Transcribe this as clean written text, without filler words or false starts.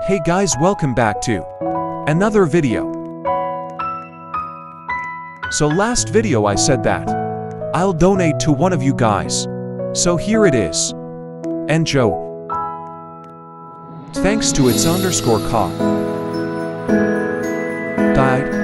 Hey guys, welcome back to another video. So last video I said that I'll donate to one of you guys. So here it is. And Joe, thanks to its _ car died.